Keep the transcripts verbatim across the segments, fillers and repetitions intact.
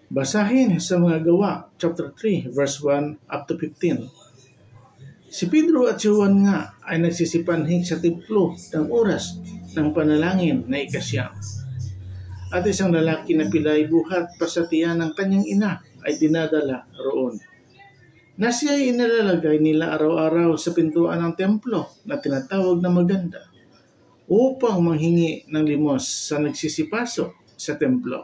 Basahin sa mga Gawa, chapter three, verse one up to fifteen. Si Pedro at si Juan nga ay nagsisipanhig sa templo ng oras ng panalangin na ikasyam. At isang lalaki na pilay buhat pa sa tiyan ng kanyang ina ay dinadala roon, na siya ay inalalagay nila araw-araw sa pintuan ng templo na tinatawag na Maganda upang manghingi ng limos sa nagsisipasok sa templo.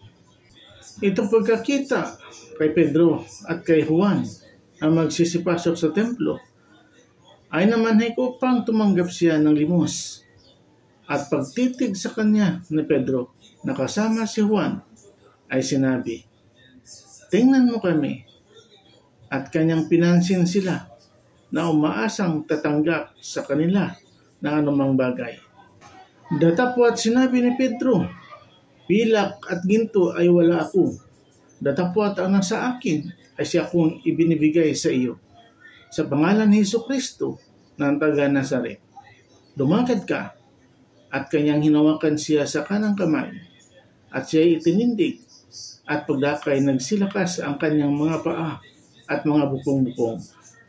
Itong pagkakita kay Pedro at kay Juan na magsisipasok sa templo ay namanhik upang tumanggap siya ng limos. At pagtitig sa kanya ni Pedro na kasama si Juan ay sinabi, "Tingnan mo kami." At kanyang pinansin sila na umaasang tatanggap sa kanila ng anumang bagay. Datapwat sinabi ni Pedro, "Pilak at ginto ay wala ako. Datapwat ang nasa akin ay siya kong ibinibigay sa iyo. Sa pangalan ni Jesucristo ng taga Nazaret, lumakad ka." At kanyang hinawakan siya sa kanang kamay, at siya ay itinindig, at pagdakay nagsilakas ang kanyang mga paa at mga bukong-bukong.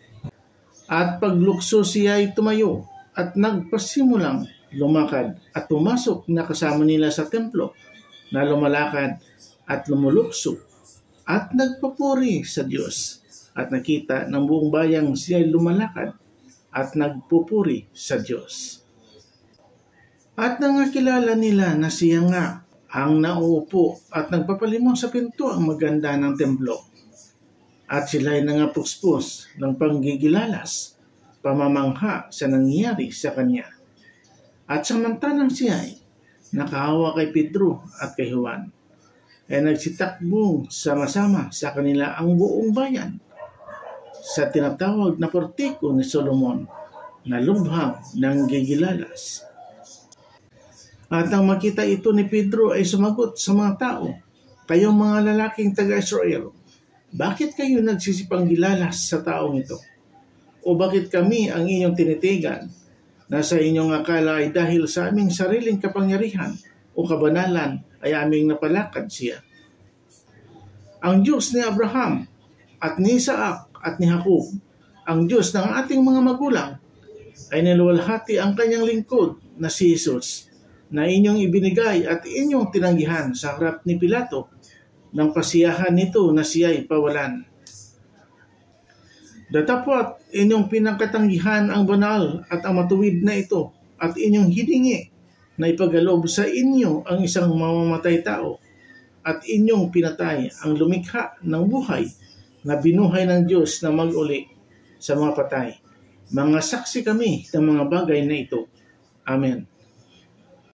At paglukso siya ay tumayo, at nagpasimulang lumakad, at pumasok na kasama nila sa templo, na lumalakad at lumulukso, at nagpapuri sa Diyos. At nakita ng buong bayang siya ay lumalakad, at nagpupuri sa Diyos. At nangakilala nila na siya nga ang nauupo at nagpapalimon sa pinto ang maganda ng templo. At sila ay nangapuspos ng panggigilalas, pamamangha sa nangyari sa kanya. At samantalang siya ay nakahawa kay Pedro at kay Juan, ay nagsitakbong sama-sama sa kanila ang buong bayan sa tinatawag na portiko ni Solomon na lubhang ng gigilalas. At nang makita ito ni Pedro ay sumagot sa mga tao, "Kayong mga lalaking taga-Israel, bakit kayo nagsisipanggilalas sa taong ito? O bakit kami ang inyong tinitigan na sa inyong akala ay dahil sa aming sariling kapangyarihan o kabanalan ay aming napalakad siya? Ang Diyos ni Abraham at ni Isaac at ni Jacob, ang Diyos ng ating mga magulang, ay niluwalhati ang kanyang lingkod na si Jesus, na inyong ibinigay at inyong tinanggihan sa harap ni Pilato ng pasiyahan nito na siya'y pawalan. Datapwat inyong pinagkatanggihan ang banal at ang matuwid na ito at inyong hiningi na ipagalob sa inyo ang isang mamamatay tao at inyong pinatay ang lumikha ng buhay na binuhay ng Diyos na mag-uli sa mga patay. Mga saksi kami ng mga bagay na ito. Amen."